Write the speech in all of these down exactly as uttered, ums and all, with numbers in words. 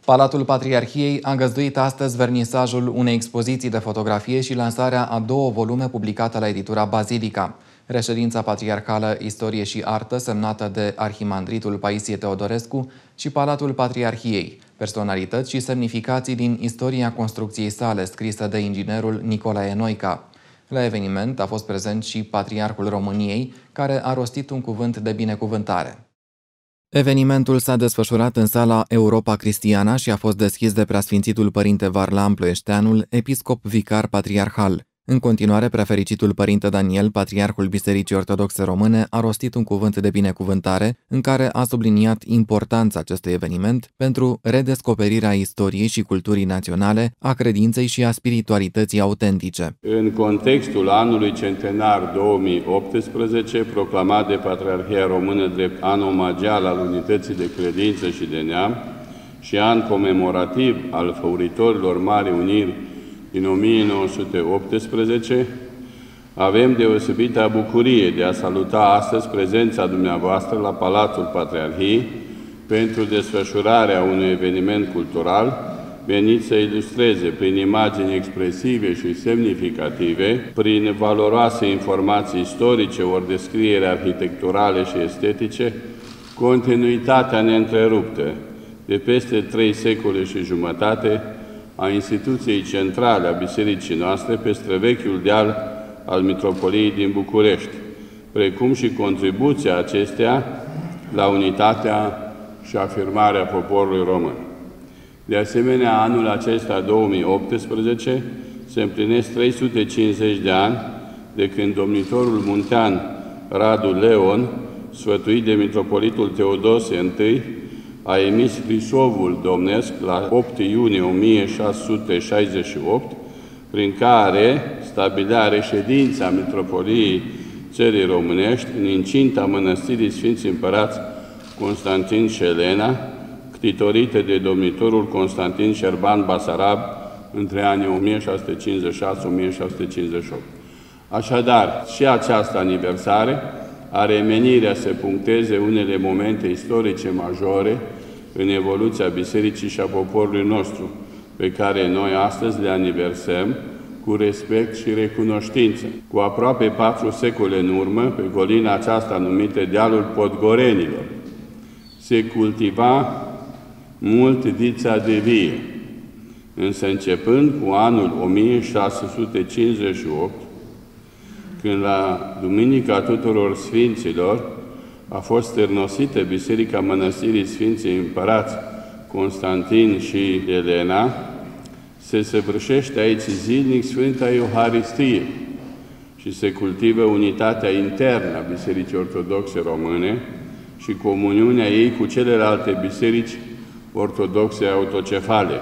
Palatul Patriarhiei a găzduit astăzi vernisajul unei expoziții de fotografie și lansarea a două volume publicate la editura Bazilica. Reședința patriarhală Istorie și Artă, semnată de arhimandritul Paisie Teodorescu, și Palatul Patriarhiei, personalități și semnificații din istoria construcției sale, scrisă de inginerul Nicolae Noica. La eveniment a fost prezent și Patriarhul României, care a rostit un cuvânt de binecuvântare. Evenimentul s-a desfășurat în sala Europa Cristiana și a fost deschis de preasfințitul părinte Varlam Ploieșteanul, episcop vicar patriarhal. În continuare, preafericitul părinte Daniel, patriarhul Bisericii Ortodoxe Române, a rostit un cuvânt de binecuvântare în care a subliniat importanța acestui eveniment pentru redescoperirea istoriei și culturii naționale, a credinței și a spiritualității autentice. În contextul anului centenar două mii optsprezece, proclamat de Patriarhia Română drept an omagial al unității de credință și de neam și an comemorativ al făuritorilor Marii Uniri din o mie nouă sute optsprezece, avem deosebită bucurie de a saluta astăzi prezența dumneavoastră la Palatul Patriarhiei pentru desfășurarea unui eveniment cultural venit să ilustreze prin imagini expresive și semnificative, prin valoroase informații istorice ori descriere arhitecturale și estetice, continuitatea neîntreruptă de peste trei secole și jumătate a instituției centrale a bisericii noastre pe străvechiul deal al Mitropoliei din București, precum și contribuția acesteia la unitatea și afirmarea poporului român. De asemenea, anul acesta, două mii optsprezece, se împlinesc trei sute cincizeci de ani de când domnitorul muntean Radu Leon, sfătuit de Mitropolitul Teodosie I, a emis scrisovul domnesc la opt iunie o mie șase sute șaizeci și opt, prin care stabilea reședința Mitropoliei Țării Românești în incinta Mănăstirii Sfinți Împărați Constantin și Elena, ctitorite de domnitorul Constantin Șerban Basarab între anii o mie șase sute cincizeci și șase - o mie șase sute cincizeci și opt. Așadar, și această aniversare are menirea să puncteze unele momente istorice majore în evoluția Bisericii și a poporului nostru, pe care noi astăzi le aniversăm cu respect și recunoștință. Cu aproape patru secole în urmă, pe colina aceasta numită Dealul Podgorenilor, se cultiva mult vița de vie, însă începând cu anul o mie șase sute cincizeci și opt, când la Duminica Tuturor Sfinților a fost stârnosită Biserica Mănăstirii Sfinții Împărați Constantin și Elena, se săvârșește aici zilnic Sfânta Euharistie și se cultivă unitatea internă a Bisericii Ortodoxe Române și comuniunea ei cu celelalte biserici ortodoxe autocefale.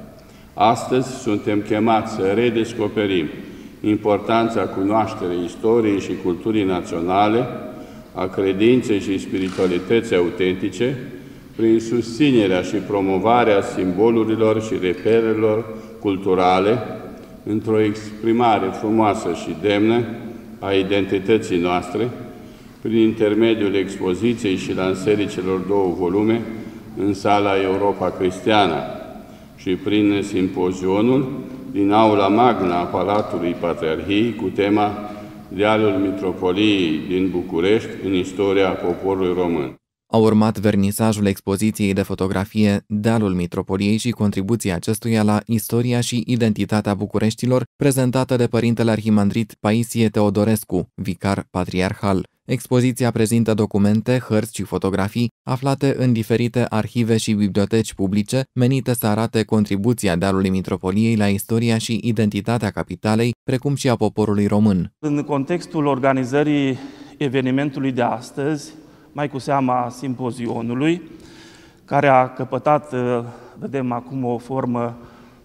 Astăzi suntem chemați să redescoperim importanța cunoașterii istoriei și culturii naționale, a credinței și spiritualității autentice, prin susținerea și promovarea simbolurilor și reperelor culturale, într-o exprimare frumoasă și demnă a identității noastre, prin intermediul expoziției și lansării celor două volume în sala Europa Cristiana și prin simpozionul din aula magna a Palatului Patriarhiei cu tema Dealul Mitropoliei din București în istoria poporului român. A urmat vernisajul expoziției de fotografie Dealul Mitropoliei și contribuția acestuia la istoria și identitatea Bucureștilor, prezentată de părintele arhimandrit Paisie Teodorescu, vicar patriarhal. Expoziția prezintă documente, hărți și fotografii aflate în diferite arhive și biblioteci publice, menite să arate contribuția Dealului Mitropoliei la istoria și identitatea capitalei, precum și a poporului român. În contextul organizării evenimentului de astăzi, mai cu seama simpozionului, care a căpătat, vedem acum, o formă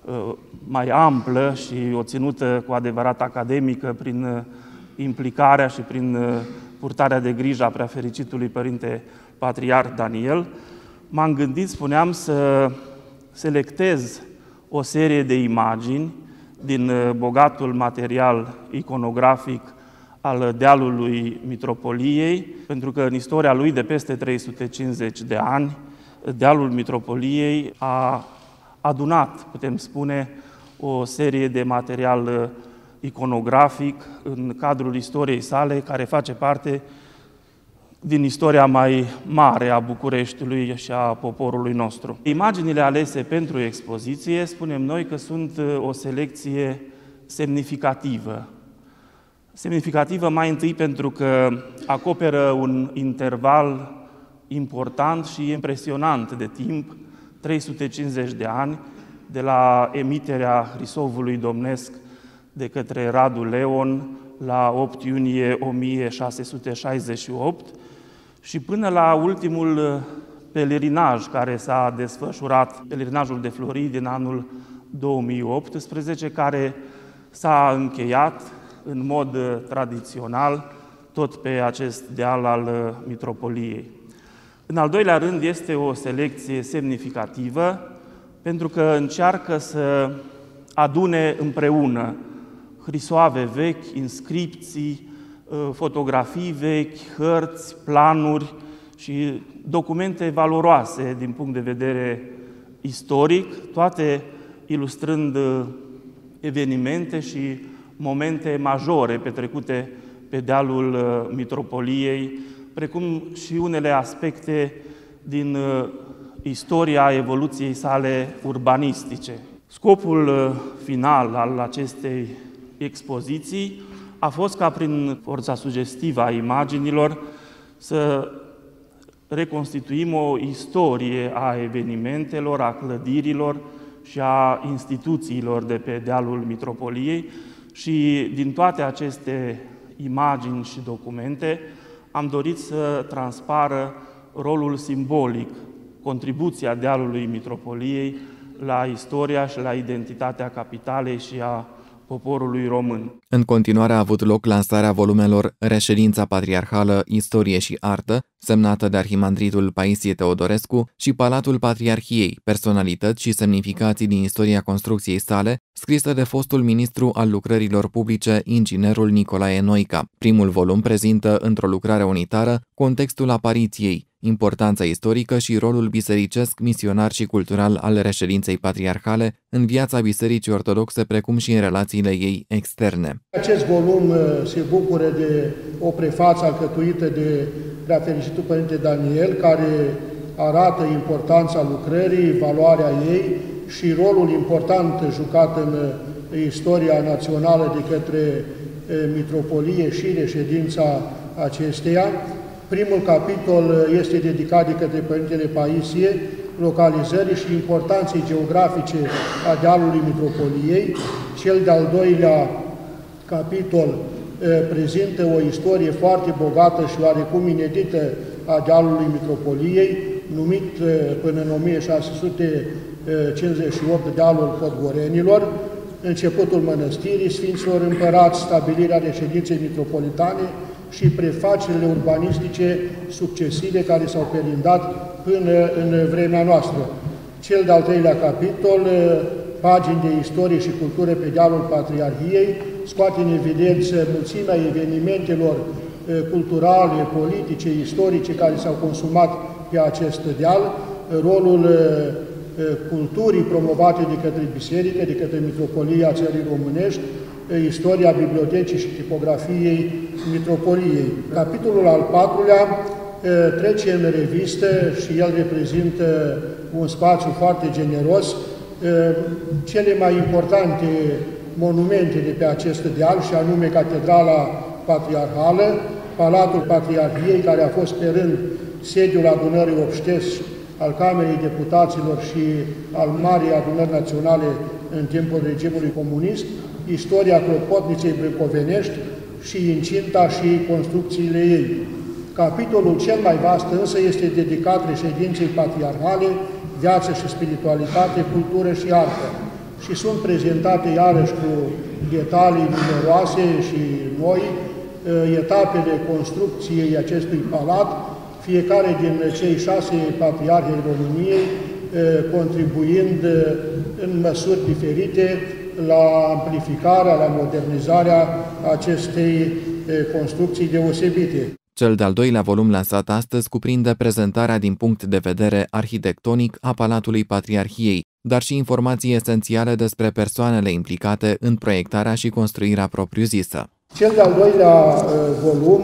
mai amplă și o ținută cu adevărat academică prin implicarea și prin purtarea de grijă a preafericitului Părinte Patriarh Daniel, m-am gândit, spuneam, să selectez o serie de imagini din bogatul material iconografic al Dealului Mitropoliei, pentru că în istoria lui de peste trei sute cincizeci de ani, Dealul Mitropoliei a adunat, putem spune, o serie de material iconografic în cadrul istoriei sale, care face parte din istoria mai mare a Bucureștiului și a poporului nostru. Imaginile alese pentru expoziție, spunem noi că sunt o selecție semnificativă. Semnificativă mai întâi pentru că acoperă un interval important și impresionant de timp, trei sute cincizeci de ani, de la emiterea Hrisovului Domnesc de către Radu Leon la opt iunie o mie șase sute șaizeci și opt și până la ultimul pelerinaj care s-a desfășurat, pelerinajul de Florii din anul două mii optsprezece, care s-a încheiat în mod tradițional tot pe acest deal al Mitropoliei. În al doilea rând, este o selecție semnificativă pentru că încearcă să adune împreună hrisoave vechi, inscripții, fotografii vechi, hărți, planuri și documente valoroase din punct de vedere istoric, toate ilustrând evenimente și momente majore petrecute pe dealul Mitropoliei, precum și unele aspecte din istoria evoluției sale urbanistice. Scopul final al acestei expoziții a fost ca prin forța sugestivă a imaginilor să reconstituim o istorie a evenimentelor, a clădirilor și a instituțiilor de pe dealul Mitropoliei și din toate aceste imagini și documente am dorit să transpară rolul simbolic, contribuția dealului Mitropoliei la istoria și la identitatea capitalei și a poporului român. În continuare a avut loc lansarea volumelor Reședința Patriarhală, Istorie și Artă, semnată de arhimandritul Paisie Teodorescu, și Palatul Patriarhiei, personalități și semnificații din istoria construcției sale, scrisă de fostul ministru al lucrărilor publice, inginerul Nicolae Noica. Primul volum prezintă, într-o lucrare unitară, contextul apariției, importanța istorică și rolul bisericesc, misionar și cultural al reședinței patriarhale în viața Bisericii Ortodoxe, precum și în relațiile ei externe. Acest volum se bucură de o prefață alcătuită de Preafericitul Părinte Daniel, care arată importanța lucrării, valoarea ei și rolul important jucat în istoria națională de către Mitropolie și reședința acesteia. Primul capitol este dedicat de către Părintele Paisie localizării și importanței geografice a dealului Mitropoliei. Cel de-al doilea capitol prezintă o istorie foarte bogată și oarecum inedită a dealului Mitropoliei, numit până în o mie șase sute cincizeci și opt dealul Podgorenilor, începutul mănăstirii Sfinților Împărați, stabilirea reședinței mitropolitane și prefacerile urbanistice succesive care s-au perindat până în vremea noastră. Cel de-al treilea capitol, pagini de istorie și cultură pe dealul Patriarhiei, scoate în evidență mulțimea evenimentelor culturale, politice, istorice care s-au consumat pe acest deal, rolul culturii promovate de către Biserică, de către Mitropolia Țării Românești, istoria bibliotecii și tipografiei Mitropoliei. Capitolul al patrulea trece în revistă și el reprezintă un spațiu foarte generos, cele mai importante monumente de pe acest deal, și anume Catedrala Patriarhală, Palatul Patriarhiei, care a fost pe rând sediul adunării obștești al Camerei Deputaților și al Marii Adunări Naționale în timpul regimului comunist, istoria Clopotniței Brâncovenești și incinta și construcțiile ei. Capitolul cel mai vast însă este dedicat reședinței patriarhale, viață și spiritualitate, cultură și artă. Și sunt prezentate iarăși cu detalii numeroase și noi, etapele construcției acestui palat, fiecare din cei șase patriarhi ai României contribuind în măsuri diferite la amplificarea, la modernizarea acestei construcții deosebite. Cel de-al doilea volum lansat astăzi cuprinde prezentarea din punct de vedere arhitectonic a Palatului Patriarhiei, dar și informații esențiale despre persoanele implicate în proiectarea și construirea propriu-zisă. Cel de-al doilea volum,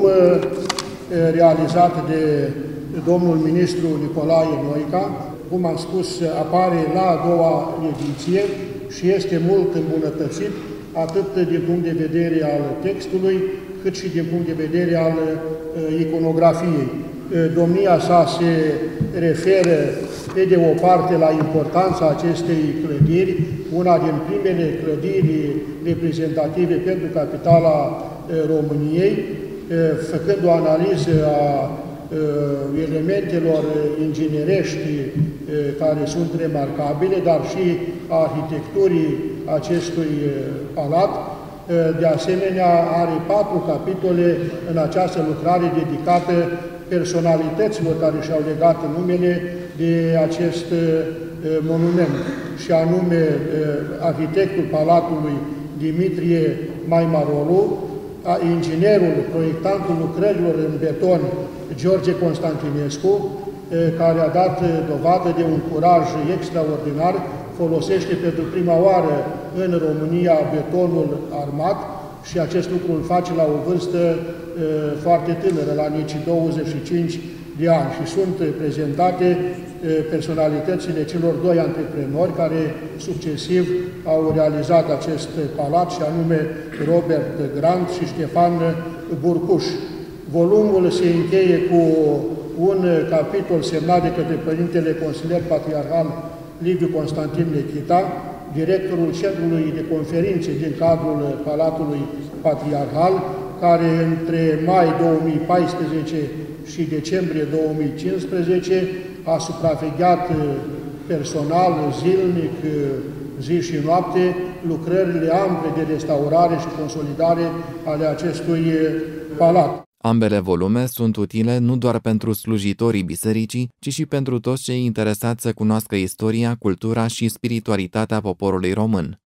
realizat de domnul ministru Nicolae Noica, cum am spus, apare la a doua ediție și este mult îmbunătățit, atât din punct de vedere al textului, cât și din punct de vedere al iconografiei. Domnia sa se referă, pe de o parte, la importanța acestei clădiri, una din primele clădiri reprezentative pentru capitala României, făcând o analiză a elementelor inginerești care sunt remarcabile, dar și a arhitecturii acestui palat. De asemenea, are patru capitole în această lucrare dedicată personalităților care și-au legat numele de acest monument, și anume arhitectul Palatului Dimitrie Maimarolu, inginerul, proiectantul lucrărilor în beton George Constantinescu, care a dat dovadă de un curaj extraordinar, folosește pentru prima oară în România betonul armat și acest lucru îl face la o vârstă foarte tânără, la nici douăzeci și cinci de ani. Și sunt prezentate personalitățile celor doi antreprenori care succesiv au realizat acest palat, și anume Robert Grant și Ștefan Burcuș. Volumul se încheie cu un capitol semnat de către Părintele Consilier Patriarhal Liviu Constantin Nechita, directorul Centrului de Conferințe din cadrul Palatului Patriarhal, care între mai două mii paisprezece și decembrie două mii cincisprezece a supravegheat personal, zilnic, zi și noapte, lucrările ample de restaurare și consolidare ale acestui palat. Ambele volume sunt utile nu doar pentru slujitorii bisericii, ci și pentru toți cei interesați să cunoască istoria, cultura și spiritualitatea poporului român.